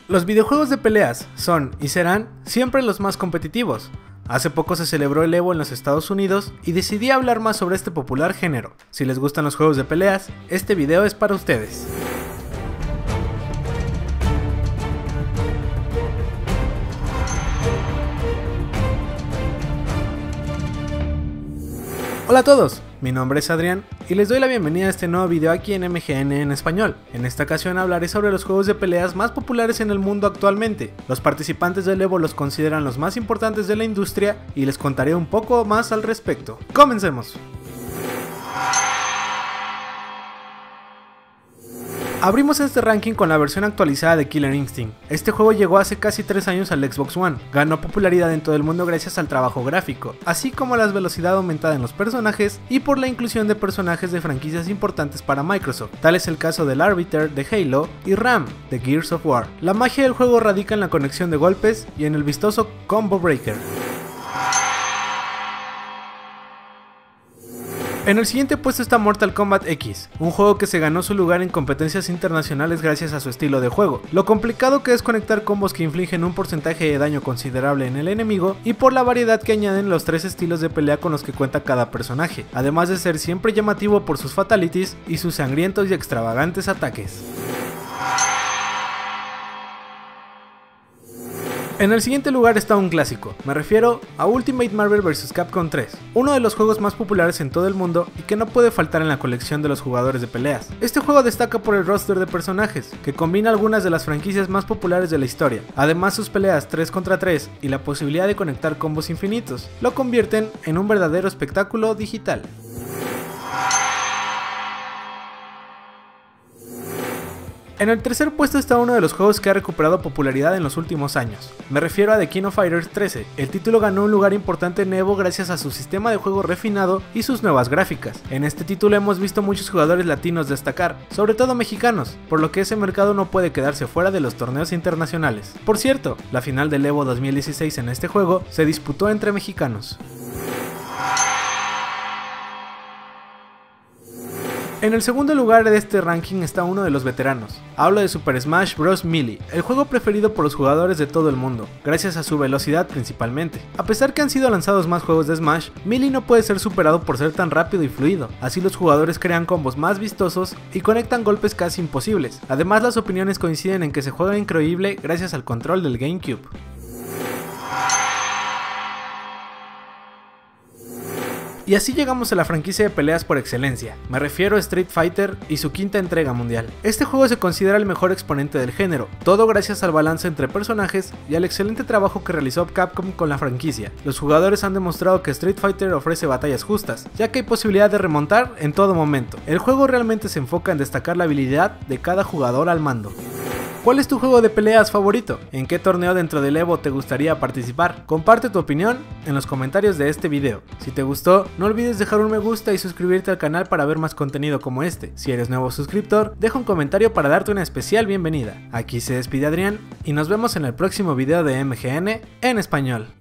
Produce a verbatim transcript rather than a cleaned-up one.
Los videojuegos de peleas son y serán siempre los más competitivos. Hace poco se celebró el Evo en los Estados Unidos y decidí hablar más sobre este popular género. Si les gustan los juegos de peleas, este video es para ustedes. Hola a todos, mi nombre es Adrián y les doy la bienvenida a este nuevo video aquí en M G N en español. En esta ocasión hablaré sobre los juegos de peleas más populares en el mundo actualmente. Los participantes del Evo los consideran los más importantes de la industria y les contaré un poco más al respecto. ¡Comencemos! Abrimos este ranking con la versión actualizada de Killer Instinct. Este juego llegó hace casi tres años al Xbox One, ganó popularidad en todo el mundo gracias al trabajo gráfico, así como a la velocidad aumentada en los personajes y por la inclusión de personajes de franquicias importantes para Microsoft, tal es el caso del Arbiter de Halo y Ram de Gears of War. La magia del juego radica en la conexión de golpes y en el vistoso Combo Breaker. En el siguiente puesto está Mortal Kombat X, un juego que se ganó su lugar en competencias internacionales gracias a su estilo de juego, lo complicado que es conectar combos que infligen un porcentaje de daño considerable en el enemigo y por la variedad que añaden los tres estilos de pelea con los que cuenta cada personaje, además de ser siempre llamativo por sus fatalities y sus sangrientos y extravagantes ataques. En el siguiente lugar está un clásico, me refiero a Ultimate Marvel versus. Capcom tres, uno de los juegos más populares en todo el mundo y que no puede faltar en la colección de los jugadores de peleas. Este juego destaca por el roster de personajes, que combina algunas de las franquicias más populares de la historia, además sus peleas tres contra tres y la posibilidad de conectar combos infinitos, lo convierten en un verdadero espectáculo digital. En el tercer puesto está uno de los juegos que ha recuperado popularidad en los últimos años. Me refiero a The King of Fighters trece. El título ganó un lugar importante en Evo gracias a su sistema de juego refinado y sus nuevas gráficas. En este título hemos visto muchos jugadores latinos destacar, sobre todo mexicanos, por lo que ese mercado no puede quedarse fuera de los torneos internacionales. Por cierto, la final del Evo dos mil dieciséis en este juego se disputó entre mexicanos. En el segundo lugar de este ranking está uno de los veteranos. Hablo de Super Smash Bros. Melee, el juego preferido por los jugadores de todo el mundo, gracias a su velocidad principalmente. A pesar que han sido lanzados más juegos de Smash, Melee no puede ser superado por ser tan rápido y fluido. Así los jugadores crean combos más vistosos y conectan golpes casi imposibles. Además, las opiniones coinciden en que se juega increíble gracias al control del GameCube. Y así llegamos a la franquicia de peleas por excelencia, me refiero a Street Fighter y su quinta entrega mundial. Este juego se considera el mejor exponente del género, todo gracias al balance entre personajes y al excelente trabajo que realizó Capcom con la franquicia. Los jugadores han demostrado que Street Fighter ofrece batallas justas, ya que hay posibilidad de remontar en todo momento. El juego realmente se enfoca en destacar la habilidad de cada jugador al mando. ¿Cuál es tu juego de peleas favorito? ¿En qué torneo dentro del Evo te gustaría participar? Comparte tu opinión en los comentarios de este video. Si te gustó, no olvides dejar un me gusta y suscribirte al canal para ver más contenido como este. Si eres nuevo suscriptor, deja un comentario para darte una especial bienvenida. Aquí se despide Adrián y nos vemos en el próximo video de M G N en español.